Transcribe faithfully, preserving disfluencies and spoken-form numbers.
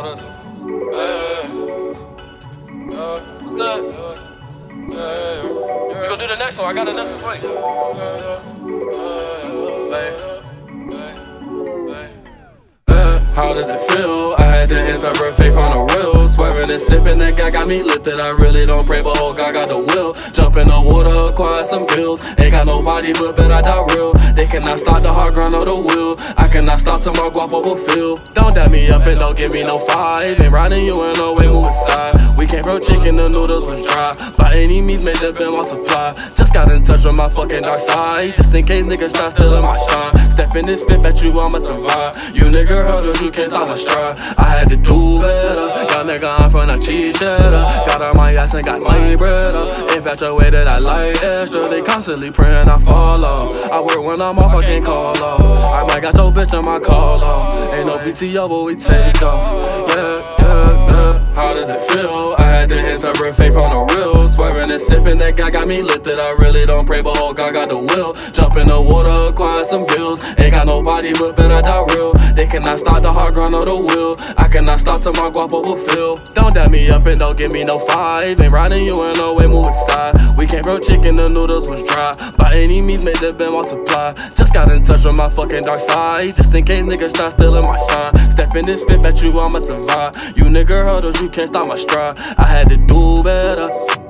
Hold on. Hey, uh, what's good? Hey, you gonna do the next one? I got the next one for you. How does it feel? I had to interpret faith on the real. Swearing and sipping, that guy got me lit that I really don't pray, but oh God got the will. Jump in the water, acquire some bills. Ain't got nobody but bet I die real. They cannot stop the hard grind or the will. I cannot stop till my guapo will feel. Don't dab me up and don't give me no five. Ain't riding you in no way, move aside. We came from chicken, the noodles was dry. By any means, made the bill multiply. Just got in touch with my fucking dark side. Just in case niggas start stealing my shine. Step in this fit, bet you I'ma survive. You nigga heard us, you can't stop my stride. I had to do better. Young nigga, I'm from the cheese cheddar. Got on my ass and got my bread up. Infatuated, I like extra. They constantly praying I fall off. I work when I'm off, I can't call off. I might got your bitch on my call off. Ain't no P T O, but we take off. Yeah, yeah, yeah. How does it feel? I had to interpret faith on the real. Swearing and sipping, that guy got me lit that I really don't pray, but oh God got the will. Jump in the water, acquire some bills. Ain't got nobody but bet I die real. They cannot stop the hard grind or the will. I cannot stop till my guapo will feel. Don't dab me up and don't give me no five. Ain't riding you in no way, move aside. We came from chicken, the noodles was dry. By any means, made the bill multiply. Just got in touch with my fucking dark side. Just in case niggas start stealing my shine. Step in this fit, bet you I'ma survive. You nigga heard us, you can't stop my stride. I had to do better.